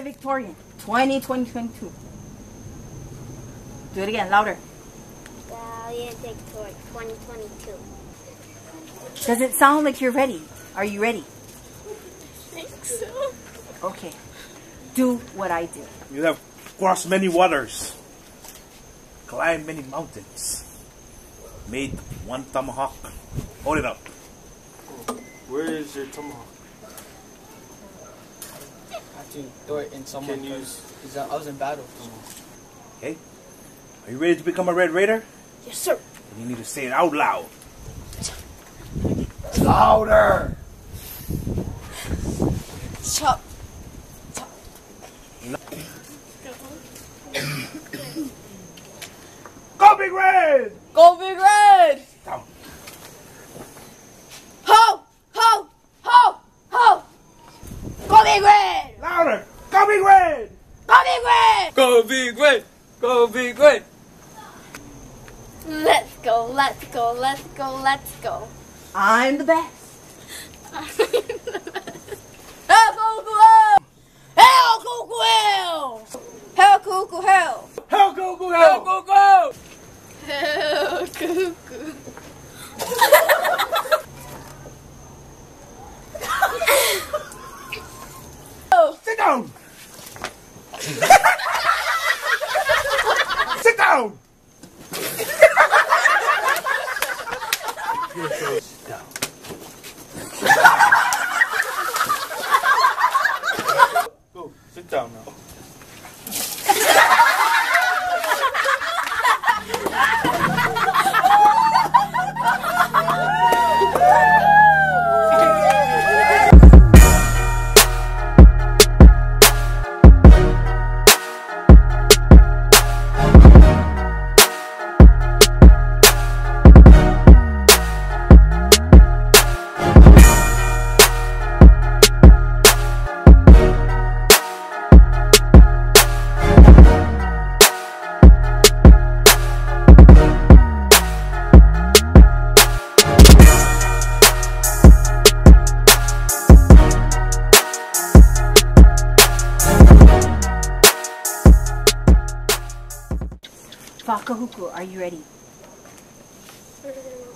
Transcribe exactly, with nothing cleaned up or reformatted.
valedictorian, twenty twenty twenty-two. Do it again, louder. Valedictorian twenty twenty-two. Does it sound like you're ready? Are you ready? I think so. Okay. Do what I do. You have crossed many waters, climbed many mountains, made one tomahawk. Hold it up. Where is your tomahawk? I have to throw it in someone. Can you use? Because I was in battle. Okay? Are you ready to become a Red Raider? Yes, sir. And you need to say it out loud. Louder! Chop. Go Big Red! Go Big Red! Down. Ho! Ho! Ho! Ho! Go Big Red! Louder! Go Big Red! Go Big Red! Go Big Red! Go Big Red! Let's go, let's go, let's go, let's go. I'm the best. Hell, cuckoo, hell! Hell, cuckoo, hell! Hell, cuckoo, hell! Hell, go, go, Go go go! Hell, cuckoo. Sit down! Sit down! Sit down. Go. Sit down now. Whakahuku, are you ready?